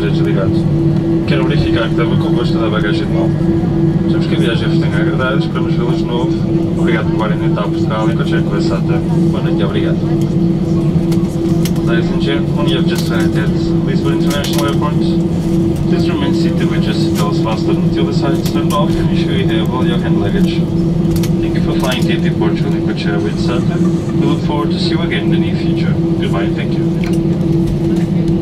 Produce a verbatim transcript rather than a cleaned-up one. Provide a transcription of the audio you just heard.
esteja desligado. Quero verificar que estava convosco toda a bagagem de mão. Sabemos que a viagem vos tenha agradado, esperamos vê-los de novo. Obrigado por levarem Natal a Portugal e continuem com a SATA. Boa noite e obrigado. Ladies and gentlemen, you have just landed at Lisbon International Airport. Please remain seated with your seatbelts fastened until the signs turned off and ensure you have all your hand luggage. Thank you for flying T P Portugal in Coachella with SATA. We look forward to see you again in the near future. Goodbye and thank you.